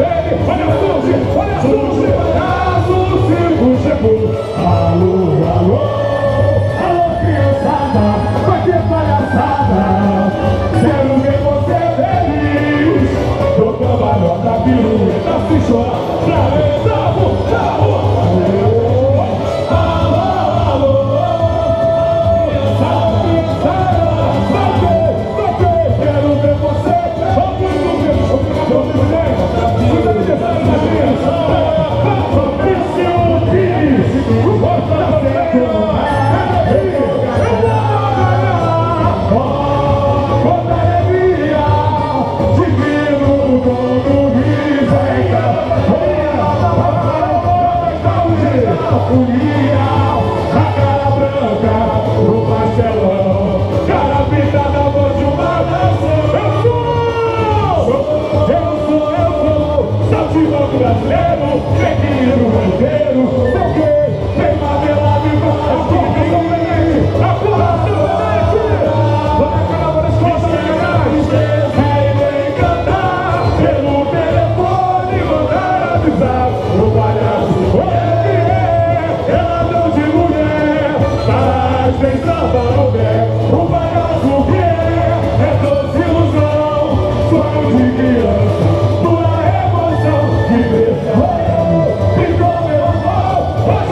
Olha a Suzy, olha a Suzy. A Suzy chegou. Alô, alô, alô, criançada, vai ter palhaçada. Quero ver você feliz. Tô cambalhota, pirueta, se chorar. Pra rua. Alô, alô, criançada, vai ter. Quero ver você. Vamos a cara branca no pastelão, cara pintada, voz de uma nação. Eu sou saltimbanco brasileiro, pequeno brasileiro, sei o quê? Tem marmelada e mais que vem, a porra do vamos acabar nas costas legais, vem cantar pelo telefone, mandar avisar o palhaço. Sem samba no pé, o palhaço que é doce ilusão, sonho de criança, pura emoção, de ver e como eu vou.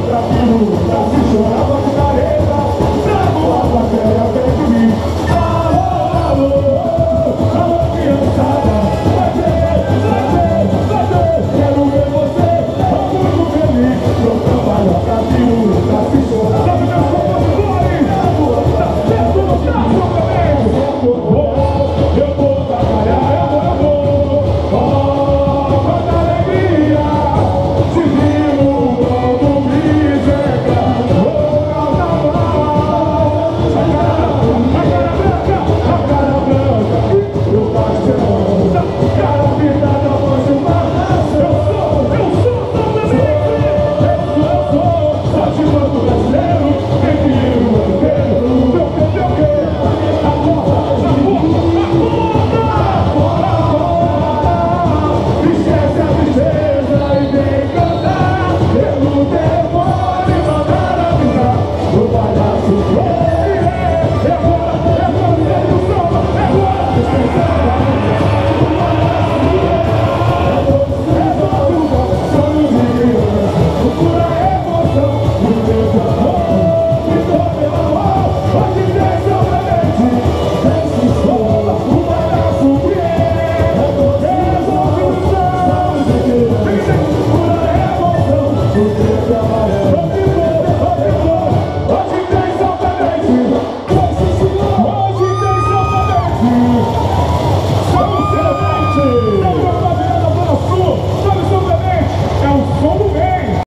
tranquilo, pra se chorar.